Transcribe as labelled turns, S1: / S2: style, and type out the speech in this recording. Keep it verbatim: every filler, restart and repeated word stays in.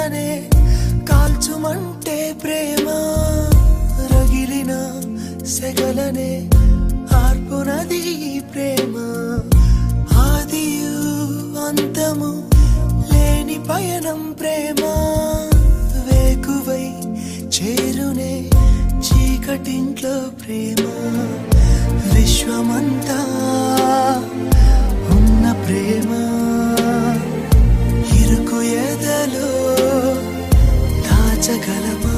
S1: మంటనే కాల్చుమంటే ప్రేమ రగిలిన సెగలనే ఆర్పునది ప్రేమ ఆదియు అంతము లేని పయనం ప్రేమ వేకువై చేరునే చీకటింట్లో ప్రేమ విశ్వమంతా ఉన్న ప్రేమ ఇరుకు ఎదలో దాచగలమా